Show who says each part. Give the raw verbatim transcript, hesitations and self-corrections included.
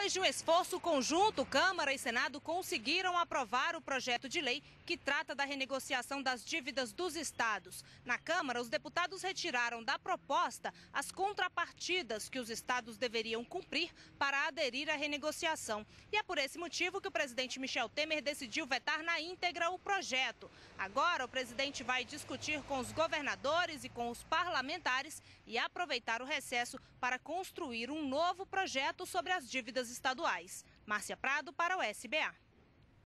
Speaker 1: Depois de um esforço conjunto, Câmara e Senado conseguiram aprovar o projeto de lei que trata da renegociação das dívidas dos estados. Na Câmara, os deputados retiraram da proposta as contrapartidas que os estados deveriam cumprir para aderir à renegociação. E é por esse motivo que o presidente Michel Temer decidiu vetar na íntegra o projeto. Agora, o presidente vai discutir com os governadores e com os parlamentares e aproveitar o recesso para construir um novo projeto sobre as dívidas estaduais. Márcia Prado para o S B A.